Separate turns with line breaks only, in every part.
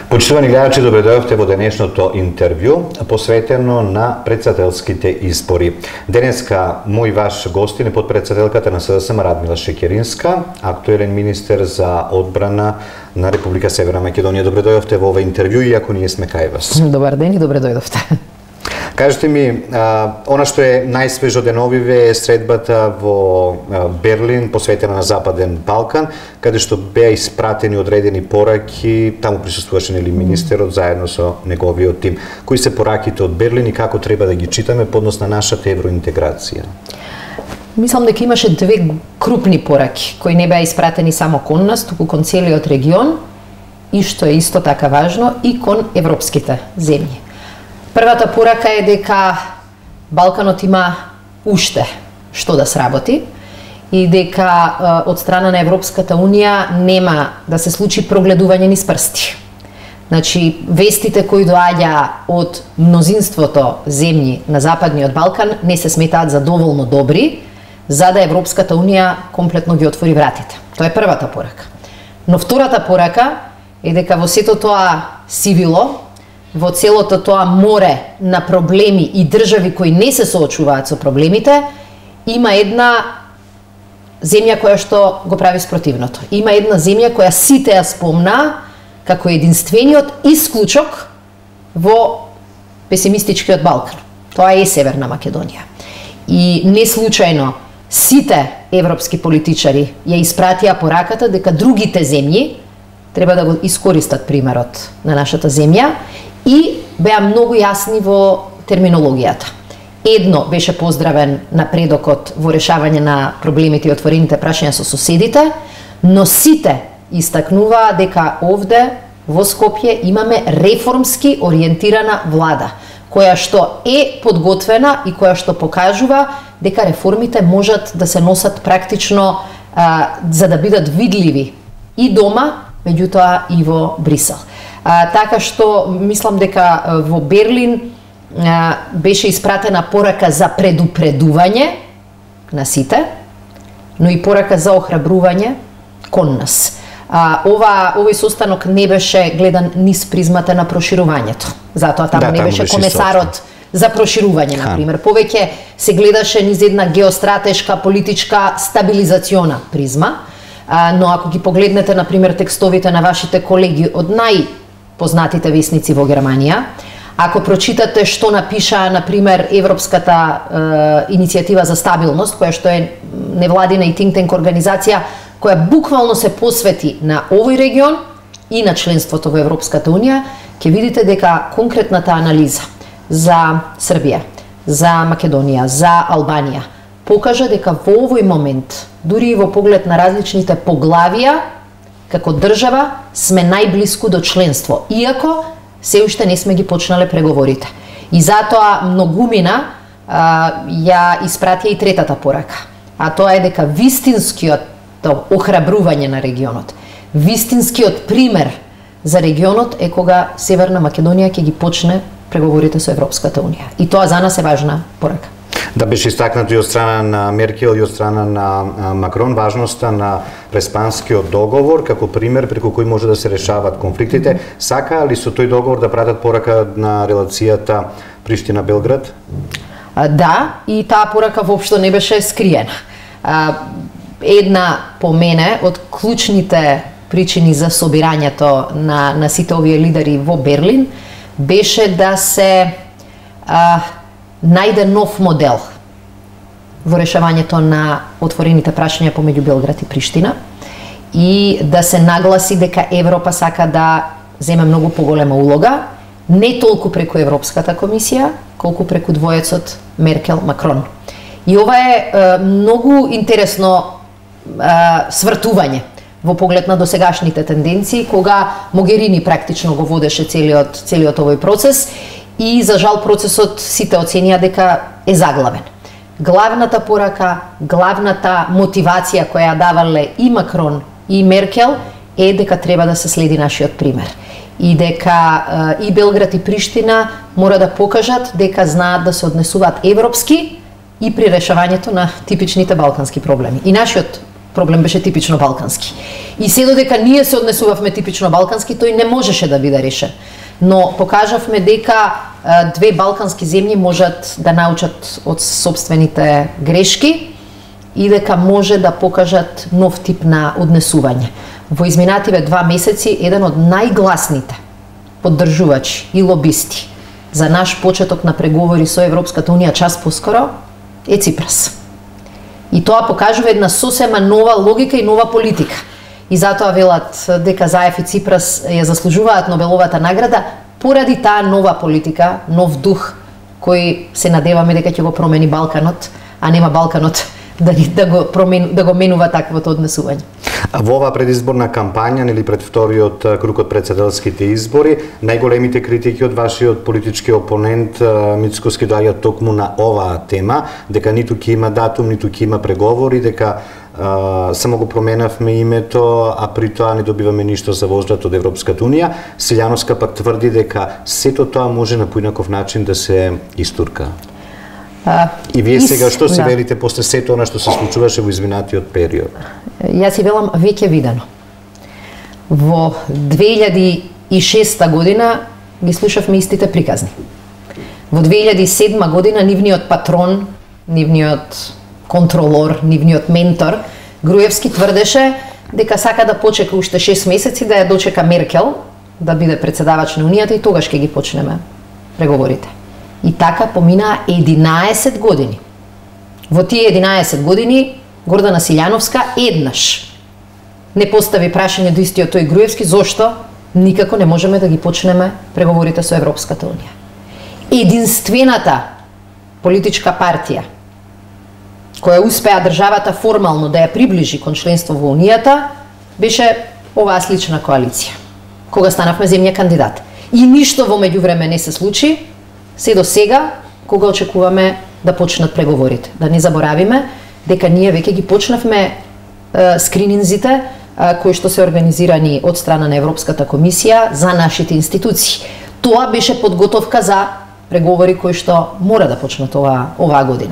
Почитувани гледачи, добре дојдовте во денешното интервју посветено на председателските избори. Денеска мој ваш гостин е подпредседателката на СДСМ Радмила Шекеринска, актуелен министер за одбрана на Република Северна Македонија. Добре дојдовте во ова интервју, иако ние сме кај вас.
Добар ден и добре дојдовте.
Кажете ми, она што е најсвежо деновиве е средбата во Берлин посветена на Западен Балкан, каде што беа испратени одредени пораки, таму присуствуваше нели министерот заедно со неговиот тим. Кои се пораките од Берлин и како треба да ги читаме по однос на нашата евроинтеграција?
Мислам дека имаше две крупни пораки кои не беа испратени само кон нас, туку кон целиот регион и што е исто така важно и кон европските земји. Првата порака е дека Балканот има уште што да сработи и дека од страна на Европската Унија нема да се случи прогледување низ прсти. Значи, вестите кои доаѓа од мнозинството земји на Западниот Балкан не се сметаат за доволно добри за да Европската Унија комплетно ги отвори вратите. Тоа е првата порака. Но втората порака е дека во сето тоа сивило, во целото тоа море на проблеми и држави кои не се соочуваат со проблемите, има една земја која што го прави спротивното. Има една земја која сите ја спомна како единствениот исклучок во песимистичкиот Балкан. Тоа е Северна Македонија. И не случајно сите европски политичари ја испратија пораката дека другите земји треба да го искористат примерот на нашата земја и беа многу јасни во терминологијата. Едно беше поздравен напредокот во решавање на проблемите и отворените прашања со соседите, но сите истакнуваа дека овде во Скопје имаме реформски ориентирана влада, која што е подготвена и која што покажува дека реформите можат да се носат практично за да бидат видливи и дома, меѓутоа и во Брисел. Така што мислам дека во Берлин беше испратена порака за предупредување на сите, но и порака за охрабрување кон нас. Овој состанок не беше гледан низ призмата на проширувањето. Затоа таму не беше комесарот за проширување, например. Повеќе се гледаше низ една геостратешка, политичка, стабилизациона призма. Но ако ги погледнете, например, текстовите на вашите колеги од најпознатите весници во Германија, ако прочитате што напиша, например, Европската иницијатива за стабилност, која што е невладина и think tank организација, која буквално се посвети на овој регион и на членството во Европската Унија, ќе видите дека конкретната анализа за Србија, за Македонија, за Албанија, покажа дека во овој момент, дури и во поглед на различните поглавија, како држава сме најблиску до членство, иако се уште не сме ги почнале преговорите. И затоа многумина ја испратија и третата порака, а тоа е дека вистинскиот охрабрување на регионот, вистинскиот пример за регионот е кога Северна Македонија ќе ги почне преговорите со Европската Унија. И тоа за нас е важна порака.
Да, беше истакнато и од страна на Меркел и од страна на Макрон важноста на Преспанскиот договор како пример преку кој може да се решават конфликтите. Сакаа ли со тој договор да пратат порака на релацијата Приштина-Белград?
Да, и таа порака воопшто не беше скриена. Една по мене од клучните причини за собирањето на сите овие лидери во Берлин беше да се најде нов модел во решавањето на отворените прашања помеѓу Белград и Приштина и да се нагласи дека Европа сака да земе многу поголема улога, не толку преку Европската комисија, колку преку двоецот Меркел-Макрон. И ова е многу интересно свртување во поглед на досегашните тенденции, кога Могерини практично го водеше целиот овој процес и за жал процесот сите оценија дека е заглавен. Главната порака, главната мотивација која ја давале и Макрон и Меркел е дека треба да се следи нашиот пример и дека и Белград и Приштина мора да покажат дека знаат да се однесуваат европски и при решавањето на типичните балкански проблеми. И нашиот проблем беше типично балкански. И се додека ние се однесувавме типично балкански, тој не можеше да биде решен. Но покажавме дека две балкански земји можат да научат од собствените грешки и дека може да покажат нов тип на однесување. Во изминативе 2 месеци еден од најгласните поддржувачи и лобисти за наш почеток на преговори со Европската унија час поскоро е Ципрас. И тоа покажува една сосема нова логика и нова политика. И затоа велат дека Заев и Ципрас ја заслужуваат Нобеловата награда поради таа нова политика, нов дух кој се надеваме дека ќе го промени Балканот, а нема Балканот да го менува таквото однесување.
Во оваа предизборна кампања, нели пред вториот круг од претседателските избори, најголемите критики од вашиот политички опонент Мицкоски доаѓаат токму на оваа тема, дека ниту ќе има датум, ниту ќе има преговори, дека само го променавме името, а при тоа не добиваме ништо за возврат од Европската унија. Силјановска пак тврди дека сето тоа може на поинаков начин да се истурка. И вие сега што си велите после сето она што се случуваше во изминатиот период?
Јас си велам веќе видено. Во 2006 година ги слушавме истите приказни. Во 2007 година нивниот патрон, нивниот контролор, нивниот ментор Груевски тврдеше дека сака да почека уште 6 месеци да ја дочека Меркел да биде председавач на Унијата и тогаш ќе ги почнеме преговорите. И така поминаа 11 години. Во тие 11 години Гордана Силјановска еднаш не постави прашање до истиот тој Груевски зошто никако не можеме да ги почнеме преговорите со Европската унија. Единствената политичка партија која успеа државата формално да ја приближи кон членство во Унијата беше оваа слична коалиција, кога станавме земја кандидат. И ништо во меѓувреме не се случи, се до сега, кога очекуваме да почнат преговорите. Да не заборавиме дека ние веќе ги почнавме скрининзите кои што се организирани од страна на Европската комисија за нашите институции. Тоа беше подготовка за преговори кои што мора да почнат оваа година.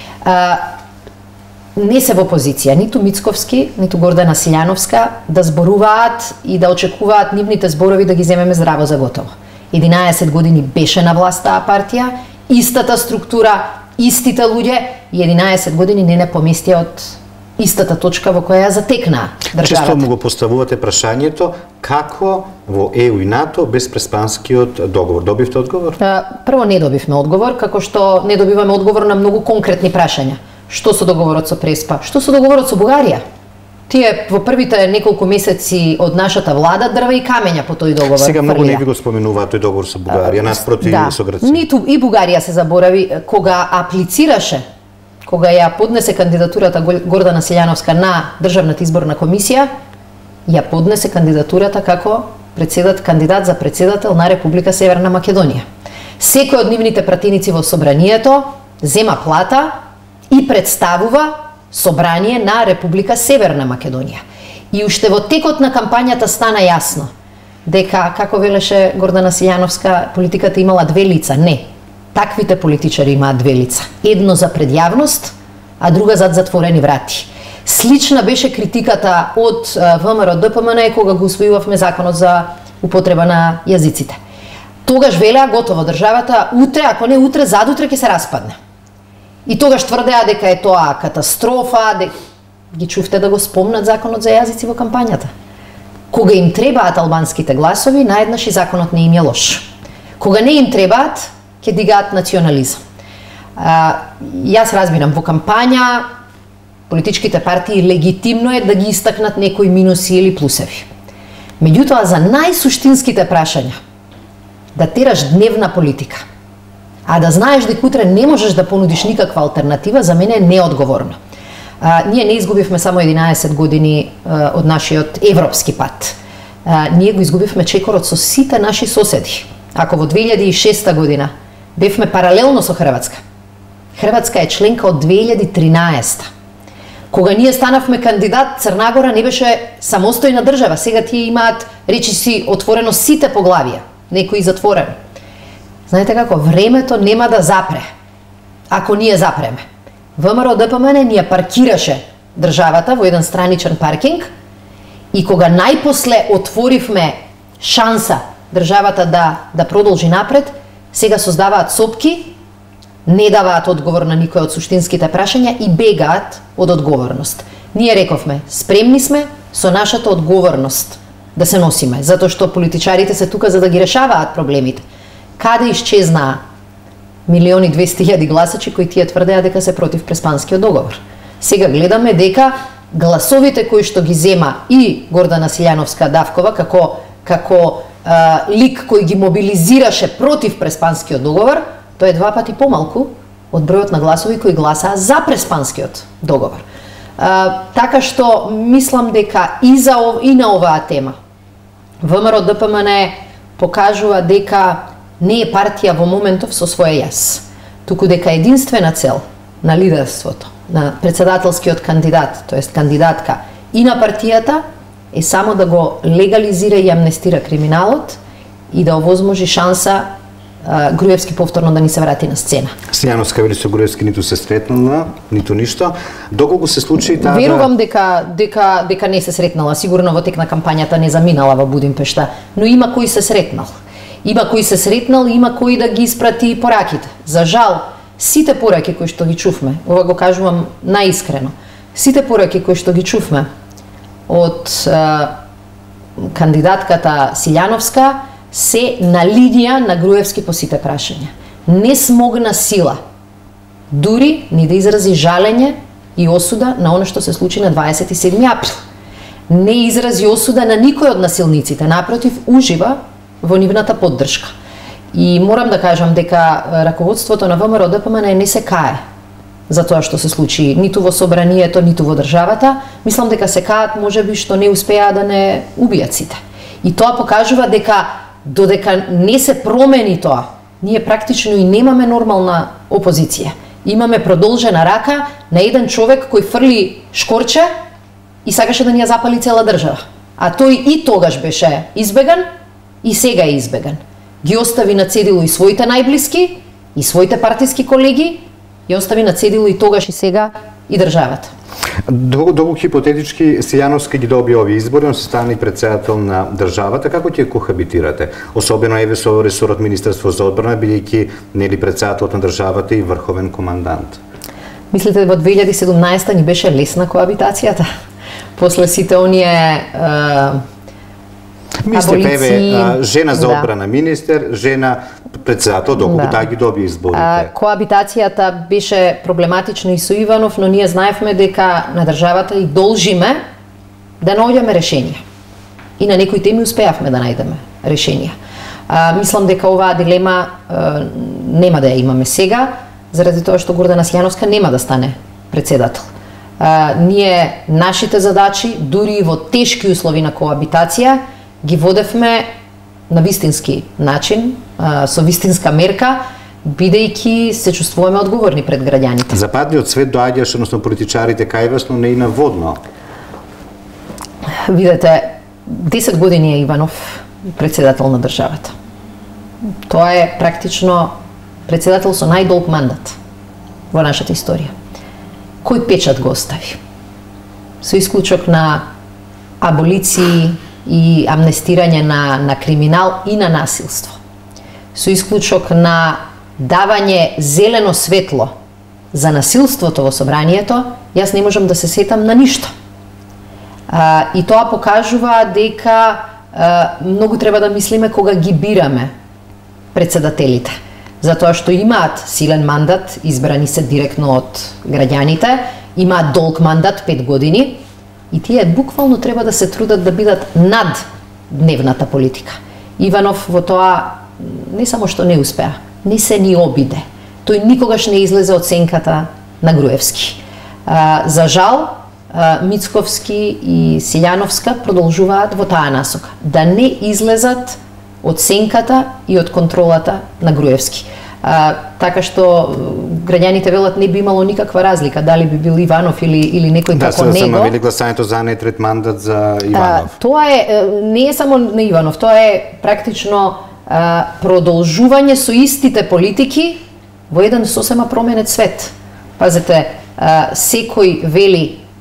Не се во позиција ниту Мицковски, ниту Гордана Силјановска да зборуваат и да очекуваат нивните зборови да ги земеме здраво за готово. 11 години беше на власт таа партија, истата структура, истите луѓе и 11 години не поместија од истата точка во која ја затекнаа државата.
Често му го поставувате прашањето како во ЕУ и НАТО без преспанскиот договор. Добивте одговор?
Прво не добивме одговор, како што не добиваме одговор на многу конкретни прашања. Што со договорот со Преспа? Што со договорот со Бугарија? Тие во првите неколку месеци од нашата влада дрва и камења по тој договор.
Сега многу не ви го споменуваат тој договор со Бугарија, наспроти со Грција.
Ниту и Бугарија се заборави кога аплицираше, кога ја поднесе кандидатурата Гордана Силјановска на Државната изборна комисија, ја поднесе кандидатурата како кандидат за председател на Република Северна Македонија. Секој од нивните пратеници во собранието зема плата и представува собрание на Република Северна Македонија. И уште во текот на кампањата стана јасно дека, како велеше Гордана Силјановска, политиката имала две лица. Не. Таквите политичари имаат две лица. Едно за пред јавност, а друга зад затворени врати. Слична беше критиката од ВМРО ДПМН кога го усвојувавме законот за употреба на јазиците. Тогаш велеа готово државата утре, ако не утре, задутре ќе се распадне. И тогаш тврдеа дека е тоа катастрофа, ги чувте да го спомнат законот за јазици во кампањата. Кога им требаат албанските гласови, наеднаш и законот не им е лош. Кога не им требаат, ќе дигаат национализам. Јас разбирам, во кампања политичките партии легитимно е да ги истакнат некои минуси или плусеви. Меѓутоа, за најсуштинските прашања, да тераш дневна политика, а да знаеш дека утре не можеш да понудиш никаква алтернатива, за мене е неодговорно. Ние не изгубивме само 11 години од нашиот европски пат. Ние го изгубивме чекорот со сите наши соседи. Ако во 2006 година бевме паралелно со Хрватска, Хрватска е членка од 2013. Кога ние станавме кандидат, Црна не беше самостојна држава. Сега тие имаат, речиси, отворено сите поглавија, некои затворени. Знаете како, времето нема да запре, ако ние запреме. ВМРО ДПМН ни ја паркираше државата во еден страничен паркинг и кога најпосле отворивме шанса државата да продолжи напред, сега создаваат сопки, не даваат одговор на никој од суштинските прашања и бегаат од одговорност. Ние рековме, спремни сме со нашата одговорност да се носиме, затоа што политичарите се тука за да ги решаваат проблемите. Каде исчезнаа 1.200.000 гласачи кои тие тврдеа дека се против Преспанскиот договор? Сега гледаме дека гласовите кои што ги зема и Гордана Силјановска-Давкова како лик кој ги мобилизираше против Преспанскиот договор, тоа е 2 пати помалку од бројот на гласови кои гласаа за Преспанскиот договор. Така што мислам дека и на оваа тема ВМРО ДПМН покажува дека не е партија во моментов со свој јас, туку дека единствена цел на лидерството, на председателскиот кандидат, тоест кандидатка и на партијата е само да го легализира и амнестира криминалот и да овозможи шанса Груевски повторно да ни се врати на сцена.
Силјановска вели со Груевски ниту се сретнала, ниту ништо. Доколку се случи таа...
Верувам дека не се сретнала, сигурно во тек на кампањата не заминала во Будимпешта, но има кој се сретнал. Има кој се сретнал, има кој да ги испрати пораките. За жал, сите пораки кои што ги чувме, ова го кажувам наискрено, сите пораки кои што ги чувме од кандидатката Силјановска се на линија на Груевски по сите прашања. Не смогна сила дури ни да изрази жалење и осуда на оно што се случи на 27 април. Не изрази осуда на никој од насилниците, напротив, ужива во нивната поддршка. И морам да кажам дека раководството на ВМРО ДПМН не се кае за тоа што се случи ниту во собранието, ниту во државата. Мислам дека се каат можеби што не успеа да не убијат сите. И тоа покажува дека додека не се промени тоа, ние практично и немаме нормална опозиција. Имаме продолжена рака на еден човек кој фрли шкорче и сакаше да ни ја запали цела држава. А тој и тогаш беше избеган и сега е избеган. Ги остави на цедило и своите најблиски, и своите партиски колеги, и остави на цедило и тогаш и сега и државата.
Доколку хипотетички Силјановска ги добија овие избори, он се стане председател на државата, како ќе кохабитирате? Особено еве со ресорот Министерство за одбрана, бидејќи нели председателот на државата и врховен командант.
Мислите во 2017 ни беше лесна коабитацијата? После сите оние
мислите, еве, жена за одбрана министер, жена председател, доколку таа ги добија изборите.
Коабитацијата беше проблематична и со Иванов, но ние знаевме дека на државата и должиме да наоѓаме решенија. И на некои теми успеавме да најдеме решенија. Мислам дека оваа дилема нема да ја имаме сега, заради тоа што Гордана Силјановска нема да стане председател. Ние нашите задачи, дури и во тешки услови на коабитација, ги водевме на вистински начин, со вистинска мерка, бидејќи се чувствуваме одговорни пред граѓаните.
Западниот свет доаѓаш, односно политичарите кај вас, но не и наводно.
Видете, 10 години е Иванов председател на државата. Тоа е практично председател со најдолг мандат во нашата историја. Кој печат го остави? Со исклучок на аболиции и амнестирање на криминал и на насилство. Со исклучок на давање зелено светло за насилството во собранието, јас не можам да се сетам на ништо. И тоа покажува дека многу треба да мислиме кога ги бираме председателите. Затоа што имаат силен мандат, избрани се директно од граѓаните, имаат долг мандат 5 години, и тие буквално треба да се трудат да бидат над дневната политика. Иванов во тоа не само што не успеа, не се ни обиде. Тој никогаш не излезе од сенката на Груевски. За жал, Мицковски и Силјановска продолжуваат во таа насока, да не излезат од сенката и од контролата на Груевски. Така што граѓаните велат не би имало никаква разлика дали би бил Иванов или некој како него. Да,
вели гласањето за не трет мандат за Иванов.
Тоа не е само на Иванов, тоа е практично продолжување со истите политики во еден сосема променет свет. Пазете, секој вели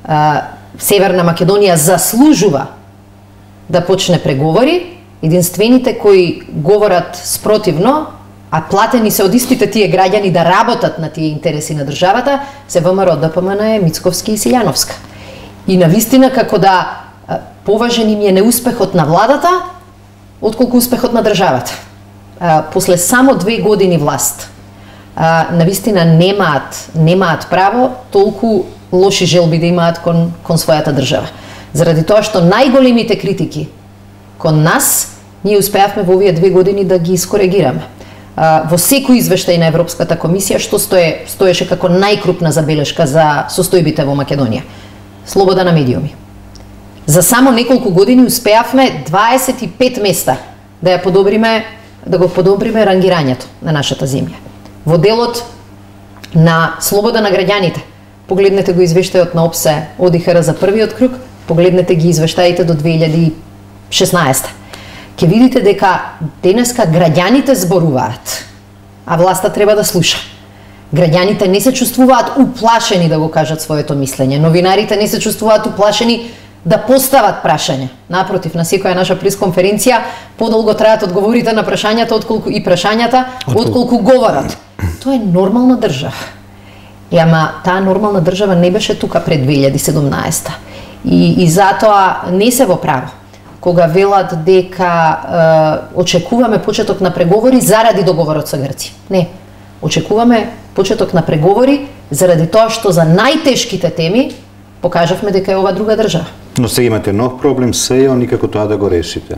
Северна Македонија заслужува да почне преговори. Единствените кои говорат спротивно, а платени се од истите тие граѓани да работат на тие интереси на државата, се ВМРО, ДПМН, Мицковски и Силјановска. И навистина како да поважен им е неуспехот на владата, отколку успехот на државата. После само 2 години власт, навистина немаат право толку лоши желби да имаат кон својата држава. Заради тоа што најголемите критики кон нас, ние успеавме во овие 2 години да ги искоригираме. Во секој извештај на Европската комисија што стоеше како најкрупна забелешка за состојбите во Македонија. Слобода на медиуми. За само неколку години успеавме 25 места да го подобриме рангирањето на нашата земја. Во делот на слобода на граѓаните, погледнете го извештајот на ОПСЕ ОДИХР за првиот круг, погледнете ги извештаите до 2016. Ке видите дека денеска граѓаните зборуваат, а власта треба да слуша. Граѓаните не се чувствуваат уплашени да го кажат своето мислење. Новинарите не се чувствуваат уплашени да постават прашања. Напротив, на секоја наша пресконференција подолго траат одговорите на прашањата отколку говорат. Тоа е нормална држава. Ама таа нормална држава не беше тука пред 2017. И затоа не се во право кога велат дека очекуваме почеток на преговори заради договорот со Грција. Не. Очекуваме почеток на преговори заради тоа што за најтешките теми покажавме дека е ова друга држава.
Но сега имате нов проблем, СЈО, никако тоа да го решите.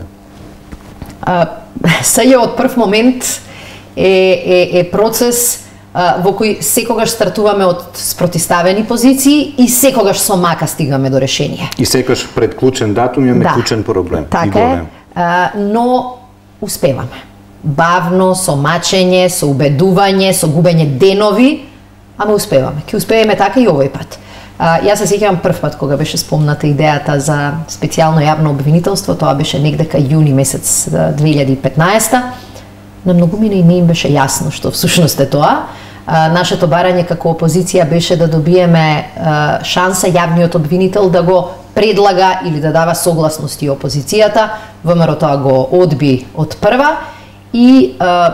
СЈО од прв момент е процес во кој секогаш стартуваме од спротиставени позиции и секогаш со мака стигаме до решение.
И секогаш пред клучен датум имаме клучен проблем.
Така е, но успеваме. Бавно, со мачење, со убедување, со губење денови, ама успеваме. Ке успееме така и овој пат. Јас се сеќавам прв пат кога беше спомната идејата за специјално јавно обвинителство, тоа беше негде кај јуни месец 2015. На многумина и не им беше јасно што всушност е тоа. Нашето барање како опозиција беше да добиеме шанса јавниот обвинител да го предлага или да дава согласности опозицијата. ВМРО тоа го одби од прва и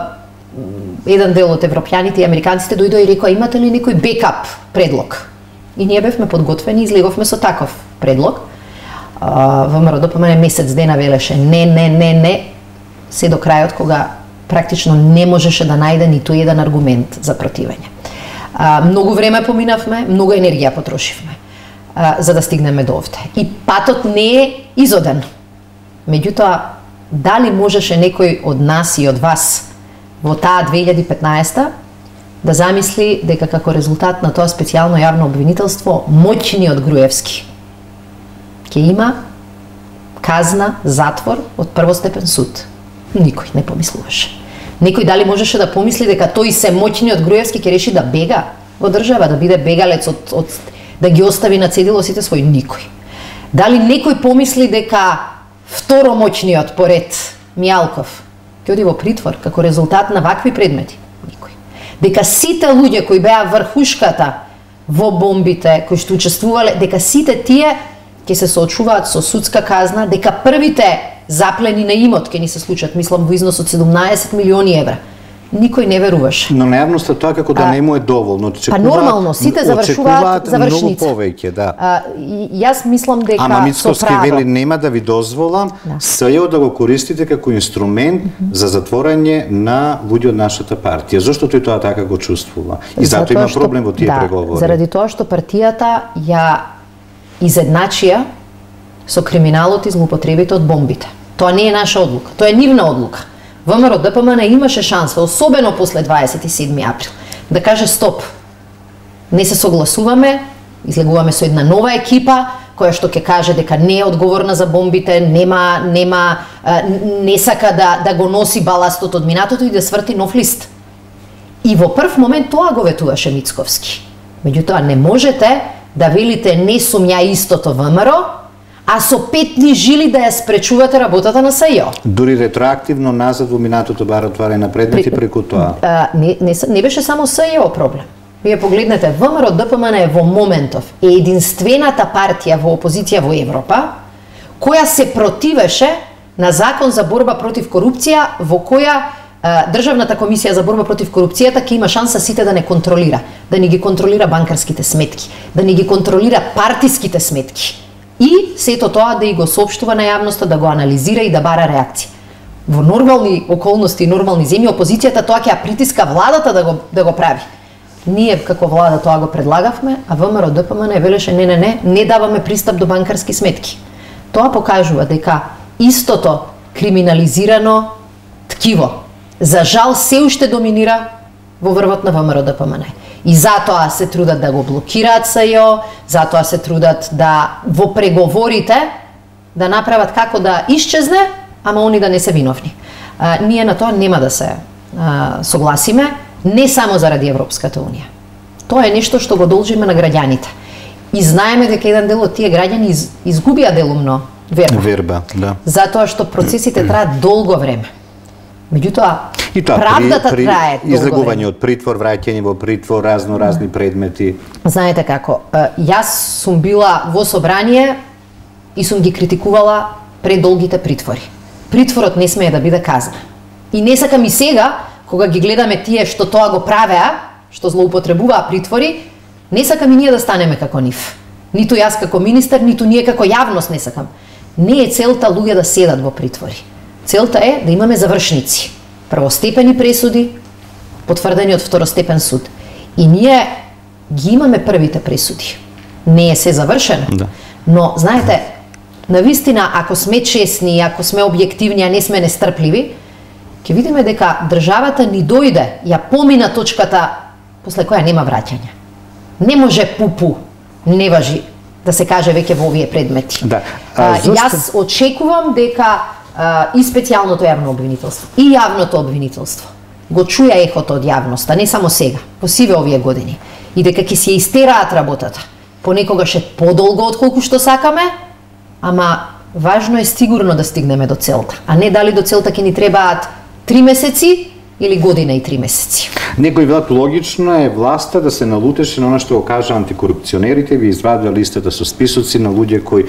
еден дел од европјаните и американците дојдоа и рекоа: имате ли некој бекап предлог? И ние бевме подготвени и излеговме со таков предлог. ВМРО ДПМН месец дена велеше не, се до крајот кога практично не можеше да најде ниту еден аргумент за противење. Многу време поминавме, многу енергија потрошивме за да стигнеме до овде. И патот не е изоден. Меѓутоа, дали можеше некој од нас и од вас во таа 2015 да замисли дека како резултат на тоа специјално јавно обвинителство моќниот Груевски ќе има казна, затвор од првостепен суд? Никој не помислуваше. Некој дали можеше да помисли дека тој се моќниот Груевски ќе реши да бега во држава, да биде бегалец да ги остави на цедило сите свој? Никој. Дали некој помисли дека второ моќниот поред Мијалков ќе оди во притвор како резултат на вакви предмети? Никој. Дека сите луѓе кои беа врхушката во бомбите, кои што учествувале, дека сите тие ќе се соочуваат со судска казна, дека првите заплени на имот ќе ни се случат, мислам во износ од 17 милиони евра. Никој не веруваше.
Но на јавноста тоа како да не му е доволно.
Па нормално, сите завршуваат завршница.
Многу повеќе, да.
Јас мислам дека
Ама Мицковски вели нема да ви дозволам СЈО да го користите како инструмент за затворање на луѓе од нашата партија. Зошто тој тоа така го чувствува? И затоа има проблем во тие преговори.
Заради тоа што партијата ја изедначија со криминалот и злоупотребите од бомбите. Тоа не е наша одлука, тоа е нивна одлука. ВМРО ДПМН имаше шанса, особено после 27 април, да каже стоп. Не се согласуваме, излегуваме со една нова екипа која што ќе каже дека не е одговорна за бомбите, не сака да го носи баластот од минатото и да сврти нов лист. И во прв момент тоа го ветуваше Мицковски. Меѓутоа не можете да велите не сум ја истото ВМРО, а со петни жили да ја спречувате работата на СЈО.
Дури ретроактивно назад во минатото бар отварање на предмети преку тоа.
Не беше само СЈО проблем. Вие погледнете, ВМРО ДПМН е во моментов е единствената партија во опозиција во Европа која се противеше на закон за борба против корупција во која Државната комисија за борба против корупцијата ќе има шанса сите да не контролира, да не ги контролира банкарските сметки, да не ги контролира партиските сметки. И сето тоа да и го соопштува на јавноста, да го анализира и да бара реакција. Во нормални околности и нормални земји опозицијата тоа ќе ја притиска владата да го прави. Ние како влада тоа го предлагавме, а ВМРО ДПМН велеше не даваме пристап до банкарски сметки. Тоа покажува дека истото криминализирано ткиво за жал се уште доминира во врвот на ВМРО ДПМН. И затоа се трудат да го блокираат СЈО, затоа се трудат да во преговорите да направат како да исчезне, ама они да не се виновни. Ние на тоа нема да се согласиме, не само заради Европската Унија. Тоа е нешто што го должиме на граѓаните. И знаеме дека еден дел од тие граѓани изгубија делумно верба. Да. Затоа што процесите траат долго време. Меѓутоа, правдата трае долго
излегување од притвор, враќање во притвор, разни предмети.
Знаете како, јас сум била во собрание и сум ги критикувала предолгите притвори. Притворот не смее да биде казна. И не сакам и сега, кога ги гледаме тие што тоа го правеа, што злоупотребуваа притвори, не сакам и ние да станеме како нив. Ниту јас како министер, ниту ние како јавност не сакам. Не е целта луѓе да седат во притвори. Целта е да имаме завршници, првостепени пресуди, потврдени од второстепен суд. И ние ги имаме првите пресуди. Не е се завршено. Да. Но, знаете, навистина, ако сме честни, ако сме објективни, а не сме нестрпливи, ќе видиме дека државата ни дојде, ја помина точката после која нема враќање. Не може пупу, не важи да се каже веќе во овие предмети. Да. Јас очекувам дека и специјалното јавно обвинителство, и јавното обвинителство го чуја ехото од јавноста, не само сега, по сиве овие години, и дека ќе се истераат работата. Понекогаш е подолго отколку што сакаме, ама важно е сигурно да стигнеме до целта, а не дали до целта ќе ни требаат 3 месеци или година и 3 месеци.
Некој велат логично е власта да се налутеше на она што го кажа антикорупционерите, ви извадува листата со списоци на луѓе кои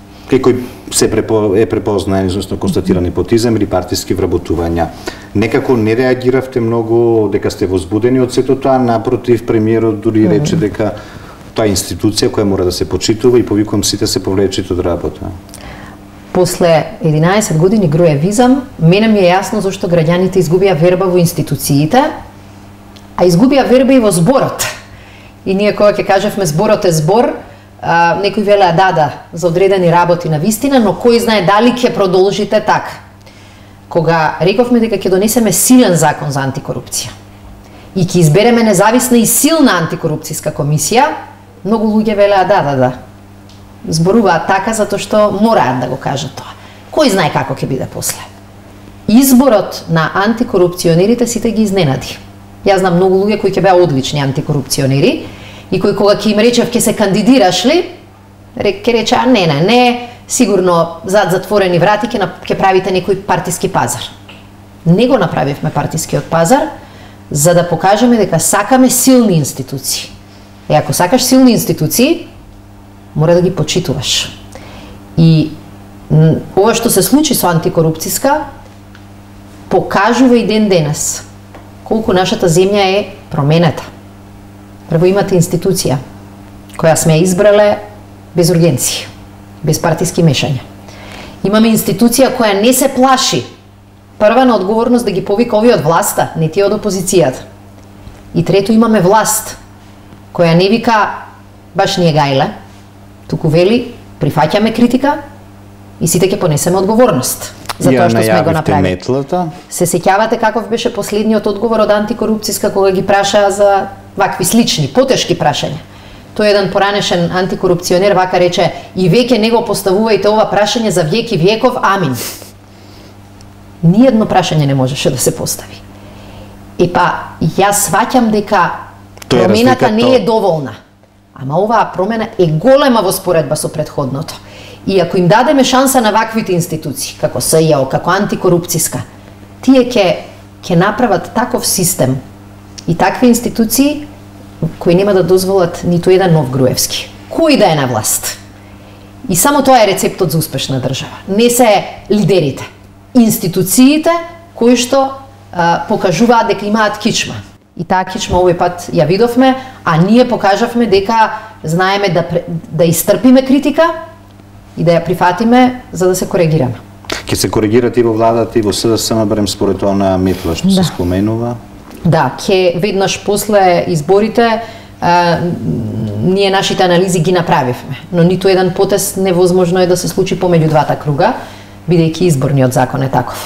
се препознаени, односно констатиран непотизам или партиски вработувања. Некако не реагиравте многу дека сте возбудени од сето тоа, напротив, премиерот дури рече дека тоа е институција која мора да се почитува и повикувам сите се повлечите од работа.
После 11 години груевизам, мене ми е јасно зашто граѓаните изгубија верба во институциите, а изгубија верба и во зборот. И ние кога ќе кажевме зборот е збор, некои велеа да, за одредени работи на вистина, но кој знае дали ќе продолжите така. Кога рековме дека ќе донесеме силен закон за антикорупција и ќе избереме независна и силна антикорупцијска комисија, многу луѓе велеа да. Зборуваат така затоа што мораат да го кажат тоа. Кој знае како ќе биде после. Изборот на антикорупционерите сите ги изненади. Јас знам многу луѓе кои ќе беа одлични антикорупционери и кои кога ќе им речев ќе се кандидираш ли, ќе речеа не, сигурно зад затворени врати ќе правите некој партиски пазар. Не го направивме партискиот пазар, за да покажеме дека сакаме силни институции. И ако сакаш силни институции, мора да ги почитуваш. И ова што се случи со антикорупцијска покажува и ден денес колку нашата земја е променета. Прво имате институција која сме избрале без ургенција, без партиски мешања. Имаме институција која не се плаши прва на одговорност да ги повика овие од власта, не тие од опозицијата. И трето имаме власт која не вика баш ние гајле, туку вели прифаќаме критика и сите ќе понесеме одговорност за тоа што сме го направили. Се сеќавате каков беше последниот одговор од антикорупцијска кога ги прашаа за вакви слични, потешки прашања. Тој еден поранешен антикорупционер вака рече: и веќе не го поставувајте ова прашање за веки веков, амин. Ниедно прашање не можеше да се постави. Јас сваќам дека промената не е доволна. Ама оваа промена е голема во споредба со претходното. И ако им дадеме шанса на ваквите институции, како СЈО, како антикорупцијска, тие ќе направат таков систем и такви институции кои нема да дозволат ниту еден нов Груевски, кој да е на власт. И само тоа е рецептот за успешна држава. Не се лидерите, институциите кои што покажуваат дека имаат кичма. И таа кичма овој пат ја видовме, а ние покажавме дека знаеме да истрпиме критика и да ја прифатиме за да се коригираме.
Ке се коригират и во владата и во СДСМ, барем според тоа на метла што се споменува?
Да, ке веднаш после изборите ние нашите анализи ги направивме, но ниту еден потез невозможно е да се случи помеѓу двата круга, бидејќи изборниот закон е таков.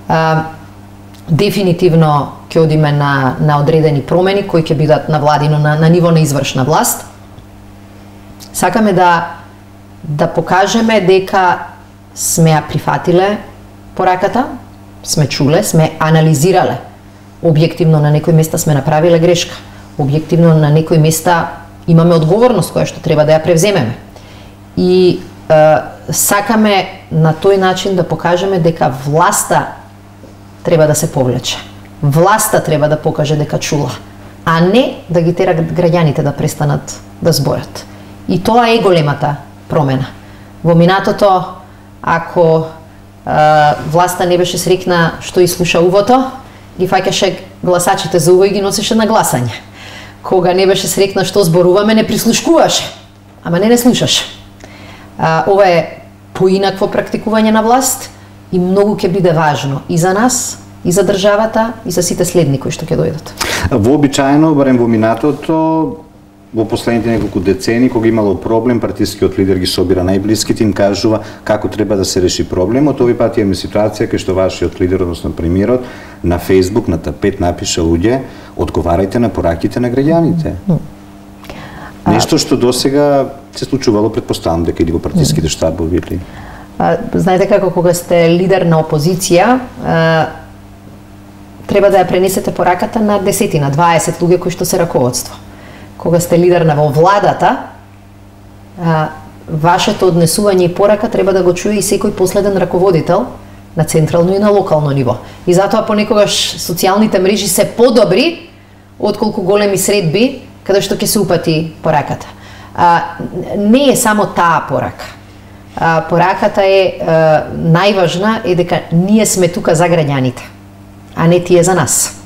Дефинитивно ќе одиме на одредени промени кои ќе бидат на владино на ниво на извршна власт. Сакаме да покажеме дека сме ја прифатиле пораката, сме чуле, сме анализирале. Објективно на некои места сме направиле грешка. Објективно на некои места имаме одговорност која што треба да ја превземеме. И сакаме на тој начин да покажеме дека власта треба да се повлече. Власта треба да покаже дека чула, а не да ги тера граѓаните да престанат да зборат. И тоа е големата промена. Во минатото, ако власта не беше срекна што и слуша увото, ги фаќаше гласачите за уво и ги носеше на гласање. Кога не беше срекна што зборуваме, не прислушкуваше, ама не слушаше. Ова е поинакво практикување на власт и многу ќе биде важно и за нас, и за државата, и за сите следни кои што ќе дојдат.
Вообичаено, барем во минатото, во последните неколку децени, кога имало проблем, партискиот лидер ги собира најблиските, им кажува како треба да се реши проблемот. Овој пат имаме ситуација кај што вашиот лидер, односно премиерот, на Фејсбук, на тапет напиша: луѓе, одговарајте на пораките на граѓаните. Нешто што досега се случувало, предпоставам дека и во партиските штабови или...
Знаете како кога сте лидер на опозиција, треба да ја пренесете пораката на 10, на 20 луѓе кои што се раководство. Кога сте лидер на во владата, вашето однесување и порака треба да го чуе и секој последен раководител на централно и на локално ниво. И затоа понекогаш социјалните мрежи се подобри отколку големи средби каде што ќе се упати пораката. Не е само таа порака. Пораката е најважна е дека ние сме тука за граѓаните, а не тие за нас.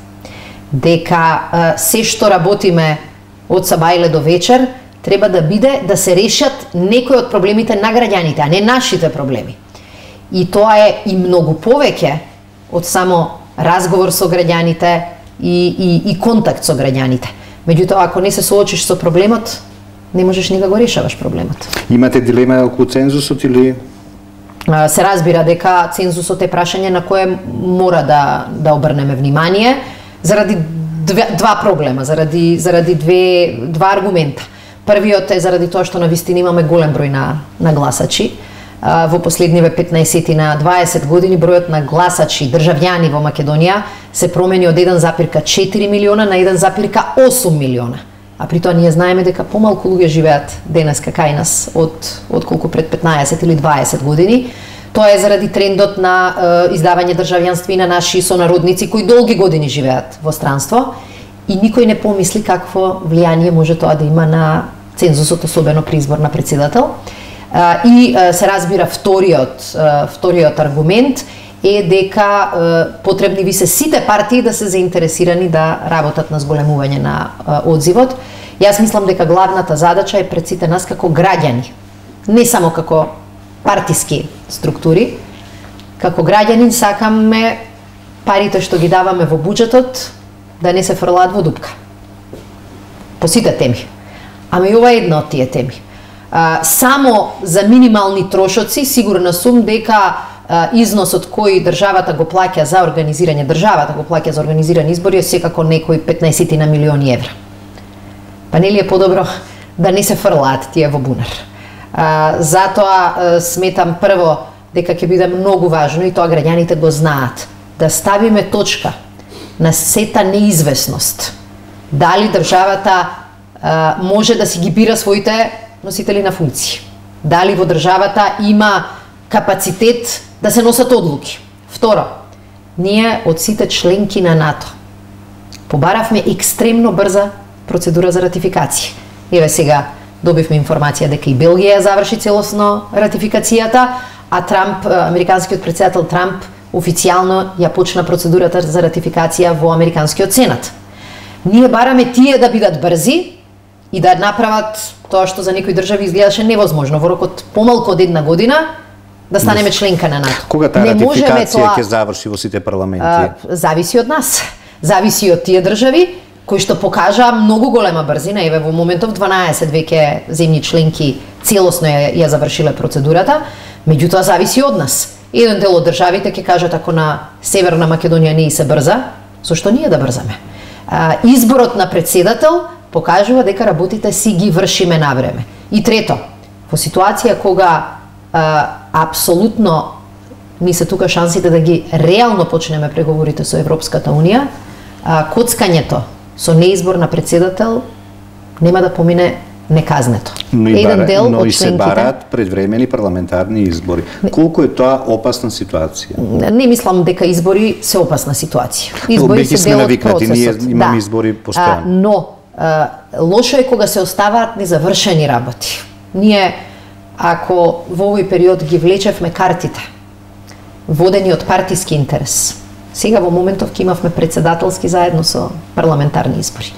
Дека се што работиме од сабајле до вечер треба да биде да се решат некои од проблемите на граѓаните, а не нашите проблеми. И тоа е и многу повеќе од само разговор со граѓаните и контакт со граѓаните. Меѓутоа, ако не се соочиш со проблемот, не можеш ни да го решаваш проблемот.
Имате дилема околу цензусот или?
Се разбира дека цензусот е прашање на кое мора да обрнеме внимание заради два проблема, заради два аргумента. Првиот е заради тоа што навистина имаме голем број на гласачи. Во последниве 15 на 20 години бројот на гласачи, државјани во Македонија се промени од 1,4 милиона на 1,8 милиона. А при тоа ние знаеме дека помалку луѓе живеат денеска кај нас од колку пред 15 или 20 години. Тоа е заради трендот на издавање државјанство и на наши сонародници кои долги години живеат во странство и никој не помисли какво влијание може тоа да има на цензусот, особено при избор на председател. И се разбира вториот аргумент е дека потребни ви се сите партии да се заинтересирани да работат на зголемување на одзивот. Јас мислам дека главната задача е пред сите нас како граѓани, не само како партиски структури. Како граѓанин сакаме парите што ги даваме во буџетот да не се фрлаат во дупка. По сите теми. Ама и ова е една од тие теми. Само за минимални трошоци сигурна сум дека износот кој државата го плаќа за организирани избори е секако некои 15 на милиони евра. Па нели е подобро да не се фрлаат тие во бунар. Затоа сметам прво дека ќе биде многу важно и тоа граѓаните го знаат, да ставиме точка на сета неизвестност. Дали државата може да си ги бира своите носители на функции? Дали во државата има капацитет да се носат одлуки? Второ, ние од сите членки на НАТО побаравме екстремно брза процедура за ратификација. Еве сега добивме информација дека и Белгија ја заврши целосно ратификацијата, а Трамп, американскиот претседател Трамп, официјално ја почна процедурата за ратификација во американскиот сенат. Ние бараме тие да бидат брзи и да направат тоа што за некои држави изгледаше невозможно во рокот помалку од една година да станеме членка на НАТО.
Кога таа ратификација ќе заврши во сите парламенти?
Зависи од нас. Зависи од тие држави кои што покажа многу голема брзина. Еве во моментов 12 веќе земји членки целосно ја завршиле процедурата, меѓутоа зависи од нас. Еден дел од државите ќе кажат ако на Северна Македонија не и се брза, зошто ние да брзаме? Изборот на претседател покажува дека работите си ги вршиме на време. И трето, во ситуација кога апсолутно ни се тука шансите да ги реално почнеме преговорите со Европската Унија, коцкањето со неизбор на претседател нема да помине неказнето.
Но и се бараат предвремени парламентарни избори. Колку е тоа опасна ситуација?
Не мислам дека избори се опасна ситуација. Избори се дел од процесот.
Ние имаме избори постојано.
Но лошо е кога се оставаат незавршени работи. Ние, ако во овој период ги влечевме картите, водени од партиски интерес, сега во моментов ќе имавме претседателски заедно со парламентарни избори.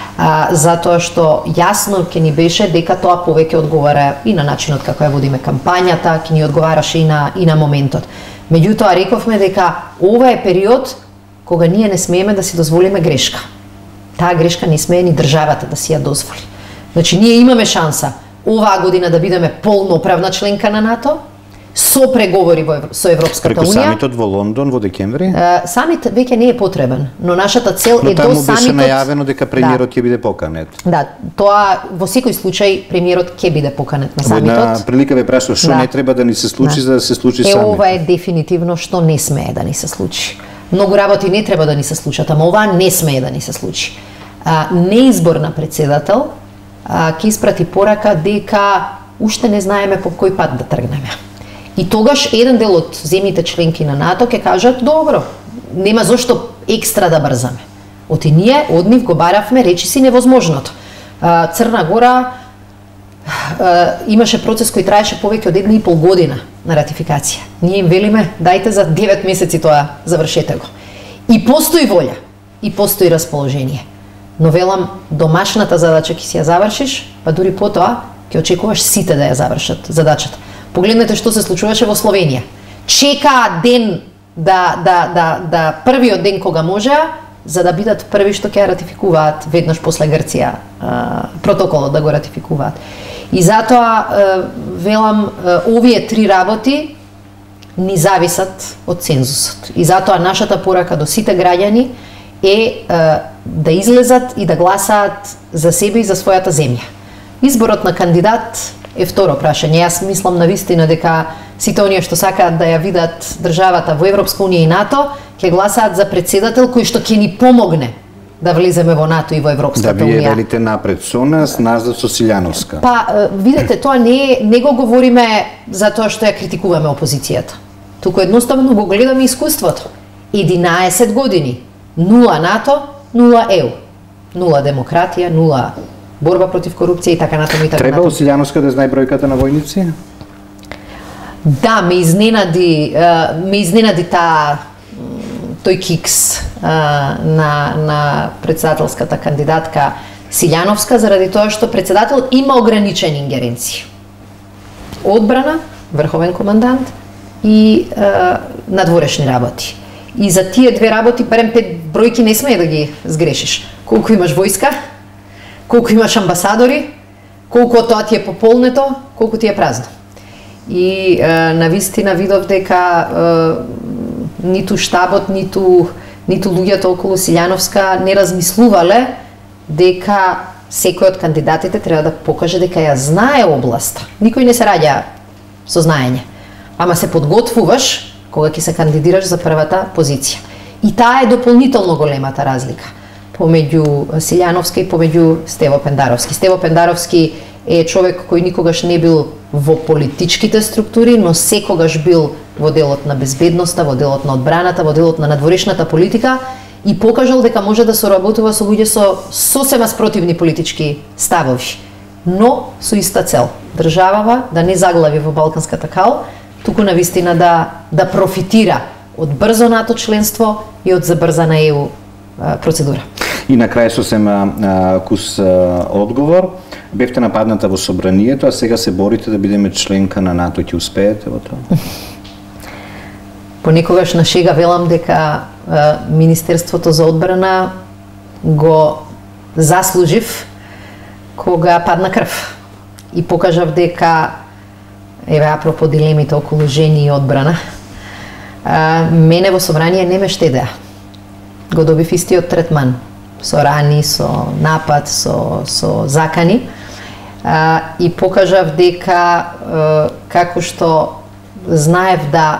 Затоа што јасно ќе ни беше дека тоа повеќе одговара и на начинот како ја водиме кампањата, ќе ни одговараше и на моментот. Меѓутоа рековме дека ова е период кога ние не смееме да си дозволиме грешка. Таа грешка не смее ни државата да си ја дозволи. Значи ние имаме шанса оваа година да бидеме полноправна членка на НАТО, со преговори со Европската Унија.
Преку самитот во Лондон во декември?
Самит веќе не е потребен, но нашата цел е до самитот. Но таму беше
најавено дека премиерот ќе биде поканет.
Да, тоа во секој случај премиерот ќе биде поканет на самитот.
Во една прилика ве прашав што не треба да ни се случи за да се случи самитот.
Ова е дефинитивно што не смее да ни се случи. Многу работи не треба да ни се случат, ама ова не смее да ни се случи. Неизбор на претседател ќе испрати порака дека уште не знаеме по кој пат да тргнеме. И тогаш еден дел од земјите членки на НАТО ќе кажат добро, нема зошто екстра да брзаме. Оти ние од нив го баравме речиси невозможното. Црна Гора имаше процес кој траеше повеќе од 1,5 година на ратификација. Ние им велиме дајте за 9 месеци тоа завршете го. И постои волја, и постои расположение. Но велам, домашната задача ќе си ја завршиш, па дури потоа ќе очекуваш сите да ја завршат задачата. Погледнете што се случуваше во Словенија. Чекаа ден да првиот ден кога можеа, за да бидат први што ќе ја ратификуваат веднаш после Грција протоколот да го ратификуваат. И затоа велам, овие три работи ни зависат од цензусот. И затоа нашата порака до сите граѓани е да излезат и да гласаат за себе и за својата земја. Изборот на кандидат е второ прашање. Јас мислам навистина дека сите оние што сакаат да ја видат државата во Европска Унија и НАТО, ќе гласаат за претседател кој што ќе ни помогне да влеземе во НАТО и во Европската Унија.
Да вие велите напред со нас, назад со Силјановска.
Па, видете, тоа не го говориме за тоа што ја критикуваме опозицијата. Туку едноставно го гледаме искуството. 11 години, 0 НАТО, 0 ЕУ. 0 демократија, 0 борба против корупција и така натаму и така
натаму. Треба Силјановска да знае бројката на војници?
Да, ме изненади тој кикс на претседателската кандидатка Силјановска заради тоа што претседател има ограничени ингеренции. Одбрана, врховен командант и надворешни работи. И за тие две работи барем 5 бројки не смее да ги сгрешиш. Колку имаш војска, колку имаш амбасадори, колку тоа ти е пополнето, колку ти е празно. И навистина видов дека ниту штабот, ниту луѓето околу Силјановска не размислувале дека секој од кандидатите треба да покаже дека ја знае областа. Никој не се раѓа со знаење, ама се подготвуваш кога ќе се кандидираш за првата позиција. И таа е дополнително големата разлика помеѓу Силјановска и помеѓу Стево Пендаровски. Стево Пендаровски е човек кој никогаш не бил во политичките структури, но секогаш бил во делот на безбедноста, во делот на одбраната, во делот на надворешната политика и покажал дека може да соработува со луѓе со сосема спротивни политички ставови, но со иста цел. Државава да не заглави во Балканската кал, туку навистина да профитира од брзо НАТО членство и од забрзана ЕУ процедура.
И на крај сосем кус одговор. Бевте нападната во собранието, а сега се борите да бидеме членка на НАТО. Ќе успеете во тоа?
Понекогаш на шега велам дека Министерството за одбрана го заслужив кога падна крв. И покажав дека, еве апропо дилемите околу жени и одбрана, мене во собрание не ме штедеа. Го добив истиот третман. Со рани, со напад, со закани. И покажав дека како што знаев да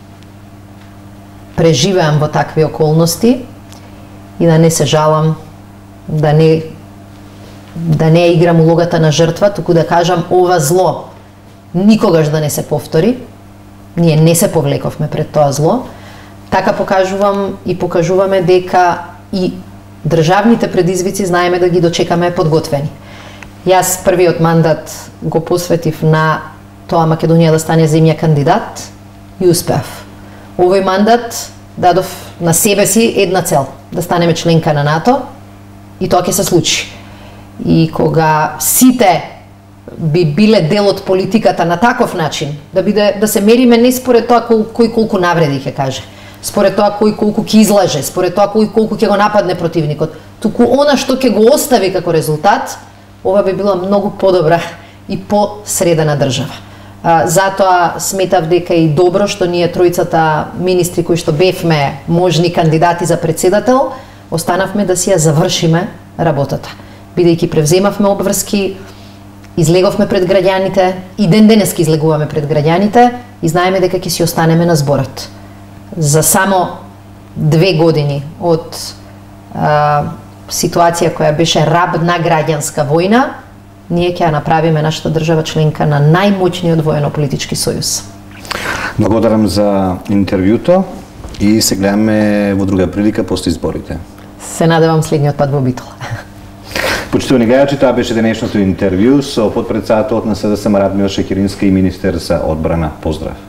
преживеам во такви околности и да не се жалам, да не играм улогата на жртва, туку да кажам ова зло никогаш да не се повтори. Ние не се повлековме пред тоа зло. Така покажувам и покажуваме дека и државните предизвици знаеме да ги дочекаме подготвени. Јас првиот мандат го посветив на тоа Македонија да стане земја кандидат и успеав. Овој мандат дадов на себе си една цел, да станеме членка на НАТО и тоа ќе се случи. И кога сите би биле дел од политиката на таков начин, да се мериме не според тоа кој колку навреди ќе каже, според тоа кој колку ќе излаже, според тоа кој колку ќе го нападне противникот, туку она што ќе го остави како резултат, ова би била многу подобра и посредена држава. Затоа сметав дека и добро што ние тројцата министри кои што бевме можни кандидати за председател, останавме да си ја завршиме работата. Бидејќи превземавме обврски, излеговме пред граѓаните и ден денески излегуваме пред граѓаните и знаеме дека ќе си останеме на зборот. За само 2 години од ситуација која беше рабна граѓанска војна, ние ќе ја направиме нашата држава членка на најмоćниот воено-политички сојуз.
Благодарам за интервјуто и се гледаме во друга прилика после изборите.
Се надевам следниот пат во Битола.
Почитувани гледачи, тоа беше денешното интервју со потпредседателот на СДСМ Радмила Шекеринска и министер за одбрана. Поздрав!